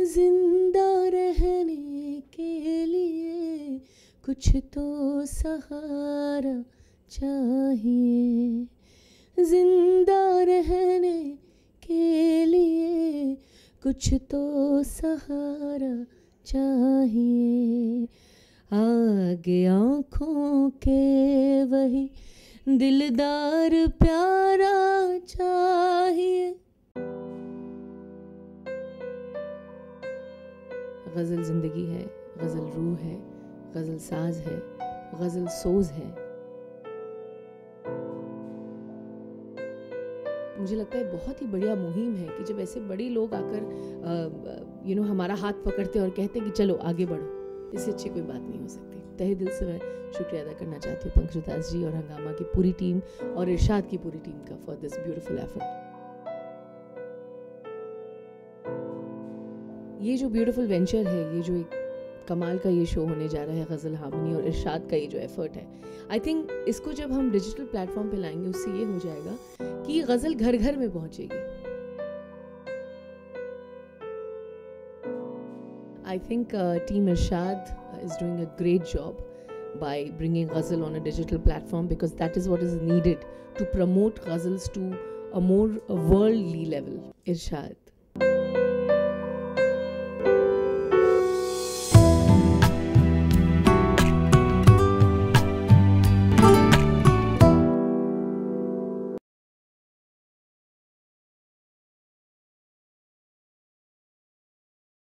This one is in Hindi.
जिंदा रहने के लिए कुछ तो सहारा चाहिए, जिंदा रहने के लिए कुछ तो सहारा चाहिए। आगे आँखों के वही दिलदार प्यारा चाहिए। गज़ल ज़िंदगी है, गज़ल रूह है, गज़ल साज है, गज़ल सोज है। मुझे लगता है बहुत ही बढ़िया मुहिम है कि जब ऐसे बड़े लोग आकर हमारा हाथ पकड़ते और कहते हैं कि चलो आगे बढ़ो, इससे अच्छी कोई बात नहीं हो सकती। तहे दिल से मैं शुक्रिया अदा करना चाहती हूँ पंकज उदास जी और हंगामा की पूरी टीम और इरशाद की पूरी टीम का फॉर दिस ब्यूटीफुल एफर्ट। ये जो ब्यूटीफुल वेंचर है, ये जो एक कमाल का ये शो होने जा रहा है गज़ल हारमोनी और इरशाद का ये जो एफर्ट है, आई थिंक इसको जब हम डिजिटल प्लेटफॉर्म पे लाएंगे उससे ये हो जाएगा कि गज़ल घर घर में पहुंचेगी। I think team Irshad is doing a great job by bringing ghazal on a digital platform, because that is what is needed to promote ghazals to a more worldly level. Irshad.